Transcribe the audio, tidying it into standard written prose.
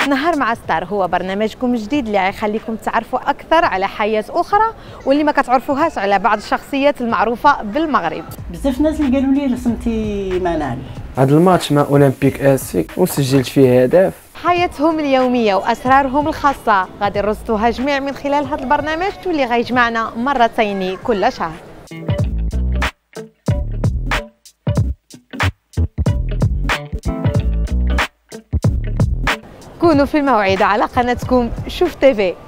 نهار مع ستار هو برنامجكم الجديد اللي غيخليكم تعرفوا اكثر على حياه اخرى واللي ما كتعرفوهاش على بعض الشخصيات المعروفه بالمغرب. بزاف الناس اللي قالوا لي رسمتي معنا هذا الماتش مع اولمبيك اسي وسجلت فيه هدف. حياتهم اليوميه واسرارهم الخاصه غادي نرصدوها جميع من خلال هذا البرنامج واللي غيجمعنا مرتين كل شهر. كونوا في الموعد على قناتكم شوف تيفي.